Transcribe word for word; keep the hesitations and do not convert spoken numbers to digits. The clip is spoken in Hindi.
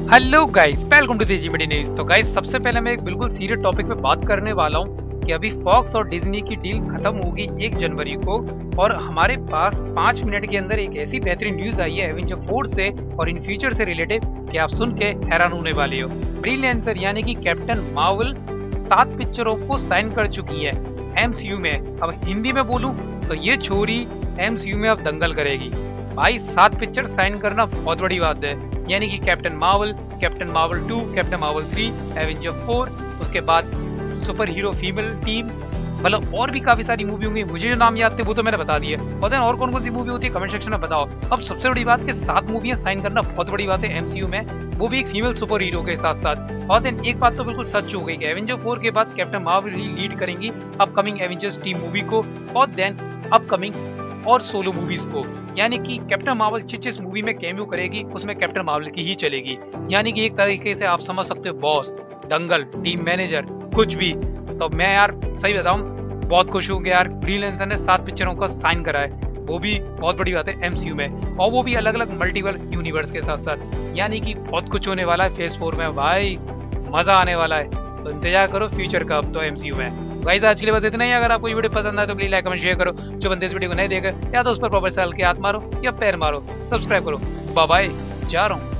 Hello guys, welcome to Teji media news. तो गाइस, सबसे पहले मैं एक बिल्कुल सीरियस टॉपिक पे बात करने वाला हूँ कि अभी फॉक्स और डिज्नी की डील खत्म होगी एक जनवरी को, और हमारे पास पाँच मिनट के अंदर एक ऐसी बेहतरीन न्यूज आई है एवेंजर फोर से और इन फ्यूचर से रिलेटेड कि आप सुन के हैरान होने वाले हो। फ्रीलांसर यानी कि कैप्टन मार्वल सात पिक्चरों को साइन कर चुकी है एमसीयू में। अब हिंदी में बोलूं तो ये छोरी एमसीयू में अब दंगल करेगी। भाई, सात पिक्चर साइन करना बहुत बड़ी बात है, यानी कि Captain Marvel, Captain Marvel two, Captain Marvel three, Avenger four, उसके बाद सुपर हीरो फीमेल टीम, मतलब और भी काफी सारी मूवी होंगी। मुझे जो नाम याद थे वो तो मैंने बता दिए, और देन और कौन कौन सी मूवी होती है कमेंट सेक्शन में बताओ। अब सबसे बड़ी बात कि सात मूवियां साइन करना बहुत बड़ी बात है एमसीयू में, वो भी एक फीमेल सुपर हीरो के साथ साथ। और देन एक बात तो बिल्कुल सच हो गई कि एवेंजर फोर के बाद कैप्टन मार्वल ही लीड करेंगी अपकमिंग एवेंजर्स टीम मूवी को, और देन अपकमिंग और सोलो मूवीज को। यानी कि कैप्टन मार्वल जिस जिस मूवी में कैमियो करेगी उसमें कैप्टन मार्वल की ही चलेगी। यानी कि एक तरीके से आप समझ सकते हो बॉस, दंगल, टीम मैनेजर, कुछ भी। तो मैं यार सही बताऊं, बहुत खुश हूँ कि यार फ्रीलांसर ने सात पिक्चरों का साइन करा है, वो भी बहुत बड़ी बात है एमसीयू में, और वो भी अलग अलग मल्टीपल यूनिवर्स के साथ साथ। यानी कि बहुत कुछ होने वाला है फेज फोर में भाई, मजा आने वाला है। तो इंतजार करो फ्यूचर का अब तो एमसीयू में। गाइस, आज के लिए बस इतना ही। अगर आपको ये वीडियो पसंद आए तो प्लीज लाइक कमेंट शेयर करो। जो बंदे इस वीडियो को नहीं देखे या तो उस पर प्रॉपर से हल्के हाथ मारो या पैर मारो, सब्सक्राइब करो। बाय बाय, जा रहा हूँ।